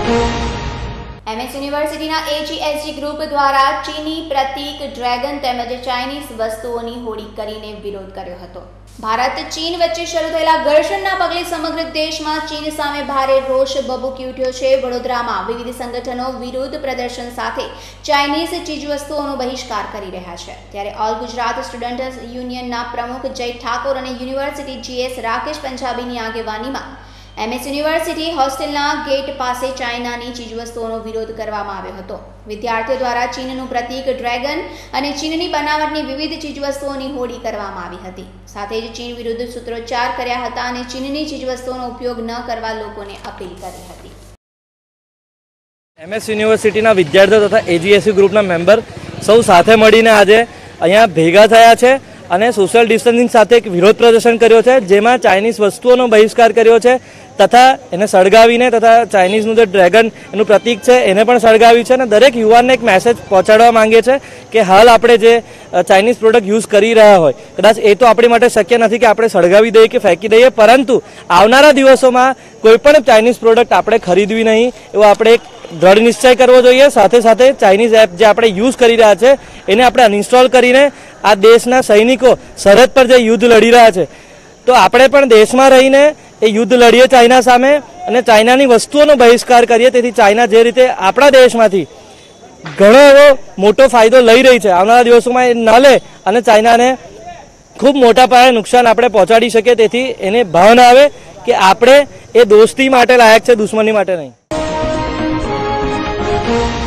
MS यूनिवर्सिटीना एजीएसजी group द्वारा चीनी प्रतीक dragon तेमज Chinese वस्तुओनी होड़ी करीने विरोध कर्यो हतो। भारत चीन वच्चे शरू थयेला घर्षणना पगले समग्र देशमां चीन सामे भारे रोष भभूकी उठ्यो छे। वडोदरामां विविध संगठनो विरोध प्रदर्शन साथे चाइनीज चीजवस्तुओनो बहिष्कार करी रह्या छे। त्यारे ऑल गुजरात स्टुडंट्स युनियनना प्रमुख जय ठाकोर अने युनिवर्सिटी जीएस राकेश पंजाबीनी आगेवानीमां एमएस यूनिवर्सिटी होस्टेलना गेट पासे चाइनानी चीजवस्तुओनो विरोध करवामां आव्यो हतो। विद्यार्थीओ द्वारा चीननुं प्रतीक ड्रेगन अने चीननी बनावटनी विविध चीजवस्तुओनी होड़ी करवामां आवी हती। साथे ज चीन विरुद्ध सूत्रोच्चार कर्या हता अने चीननी चीजवस्तुओनो उपयोग न करवा लोकोने अपील करी हती। एमएस यूनिवर्सिटीना विद्यार्थीओ तथा एजीएससी ग्रुपना मेम्बर सौ साथे मळीने आजे अहींया भेगा थया छे અને સોશિયલ ડિસ્ટન્સિંગ સાથે એક વિરોધ પ્રદર્શન કર્યો છે, જેમાં ચાઇનીઝ વસ્તુઓનો બહિષ્કાર કર્યો છે તથા એને સળગાવીને તથા ચાઇનીઝનું જે ડ્રેગન એનું પ્રતીક છે એને પણ સળગાવ્યું છે અને દરેક યુવાનને એક મેસેજ પહોંચાડવા માંગે છે કે હાલ આપણે જે ચાઇનીઝ પ્રોડક્ટ યુઝ કરી રહ્યા હોય કદાચ એ તો આપણી માટે શક્ય નથી કે આપણે સળગાવી દઈએ કે ફેંકી દઈએ, પરંતુ આવનારા દિવસોમાં કોઈપણ ચાઇનીઝ પ્રોડક્ટ આપણે ખરીદવી નહીં એવો આપણે એક दृढ़ निश्चय करवो जोईए। साथे साथे चाइनीज एप जो आपणे यूज करी रह्या छे एने आपणे अनइंस्टॉल करीने आ देशना सैनिको सरहद पर जे युद्ध लड़ी रह्या छे तो आपणे पण देशमां रहीने ए युद्ध लड़ीए चाइना सामे अने चाइनानी वस्तुओनो बहिष्कार करीए। तेथी चाइना जे रीते आपणा देशमांथी घणो एवो मोटो फायदो लई रही छे, आवनारा दिवसोमां ए न ले अने चाइनाने खूब मोटा पाये नुकसान आपणे पहोंचाडी शकीए। तेथी एने भाव न आवे के आपणे ए दोस्ती माटे लायक छे, दुश्मनी माटे नहीं।